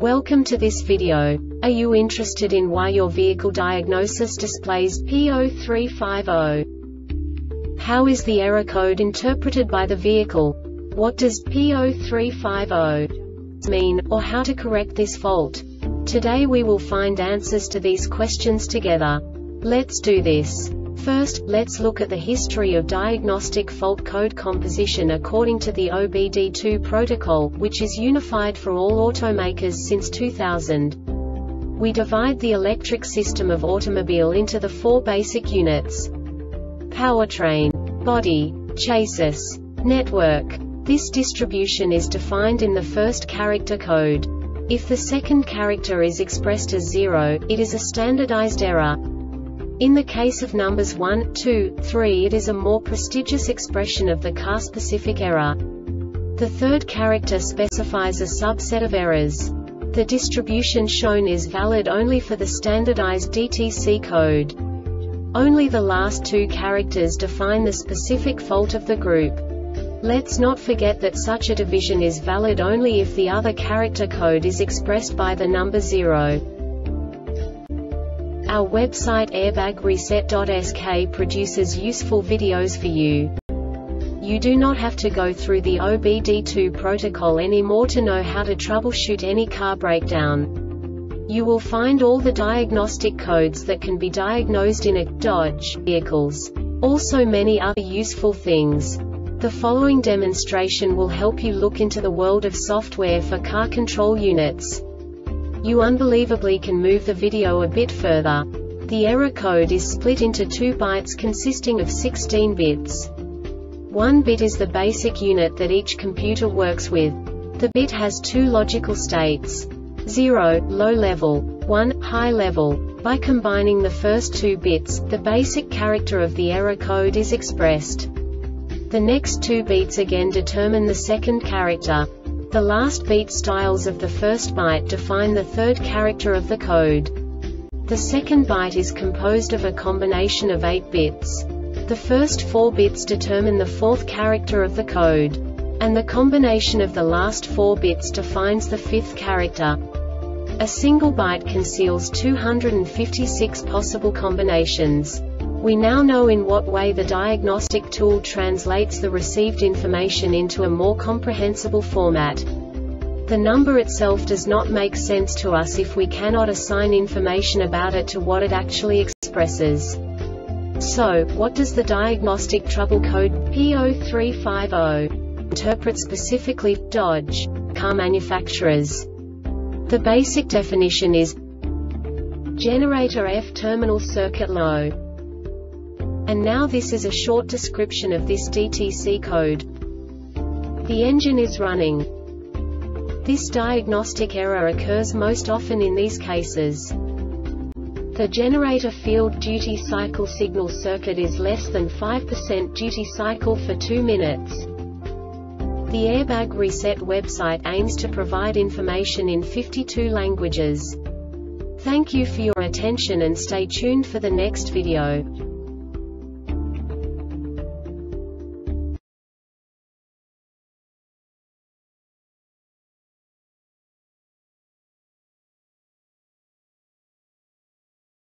Welcome to this video. Are you interested in why your vehicle diagnosis displays P0350? How is the error code interpreted by the vehicle? What does P0350 mean, or how to correct this fault? Today we will find answers to these questions together. Let's do this. First, let's look at the history of diagnostic fault code composition according to the OBD2 protocol, which is unified for all automakers since 2000. We divide the electric system of automobile into the four basic units: powertrain, body, chassis, network. This distribution is defined in the first character code. If the second character is expressed as 0, it is a standardized error. In the case of numbers 1, 2, 3, it is a more prestigious expression of the car-specific error. The third character specifies a subset of errors. The distribution shown is valid only for the standardized DTC code. Only the last two characters define the specific fault of the group. Let's not forget that such a division is valid only if the other character code is expressed by the number 0. Our website airbagreset.sk produces useful videos for you. You do not have to go through the OBD2 protocol anymore to know how to troubleshoot any car breakdown. You will find all the diagnostic codes that can be diagnosed in a Dodge vehicles. Also many other useful things. The following demonstration will help you look into the world of software for car control units. You unbelievably can move the video a bit further. The error code is split into 2 bytes consisting of 16 bits. 1 bit is the basic unit that each computer works with. The bit has 2 logical states: 0, low level, 1, high level. By combining the first 2 bits, the basic character of the error code is expressed. The next 2 beats again determine the second character. The last beat styles of the first byte define the third character of the code. The second byte is composed of a combination of 8 bits. The first 4 bits determine the fourth character of the code. And the combination of the last 4 bits defines the fifth character. A single byte conceals 256 possible combinations. We now know in what way the diagnostic tool translates the received information into a more comprehensible format. The number itself does not make sense to us if we cannot assign information about it to what it actually expresses. So, what does the diagnostic trouble code P0350 interpret specifically for Dodge car manufacturers? The basic definition is generator F terminal circuit low. And now this is a short description of this DTC code. The engine is running. This diagnostic error occurs most often in these cases. The generator field duty cycle signal circuit is less than 5% duty cycle for 2 minutes. The Airbag Reset website aims to provide information in 52 languages. Thank you for your attention and stay tuned for the next video.